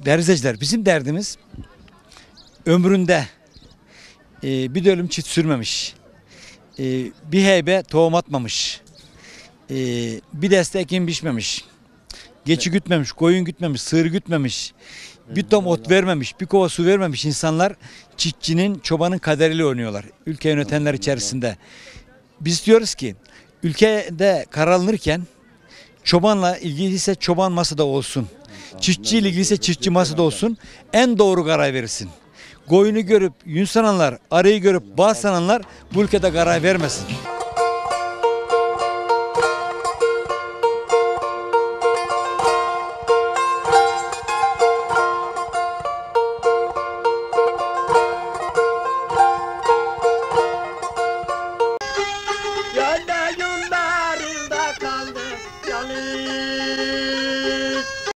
Değerli izleyiciler, bizim derdimiz ömründe bir dönüm çit sürmemiş, bir heybe tohum atmamış, bir deste ekin biçmemiş, geçi gütmemiş, koyun gütmemiş, sığır gütmemiş, bir tom ot vermemiş, bir kova su vermemiş insanlar çiftçinin, çobanın kaderiyle oynuyorlar ülke yönetenler içerisinde. Biz diyoruz ki ülkede karar alınırken çobanla ilgiliyse çoban masada olsun. Çiftçiyle ilgiliyse çiftçi masada olsun. En doğru karar verirsin. Koyunu görüp yün sananlar, arıyı görüp bağ sananlar bu ülkede karar vermesin. Gönde günlerinde kaldı, yanı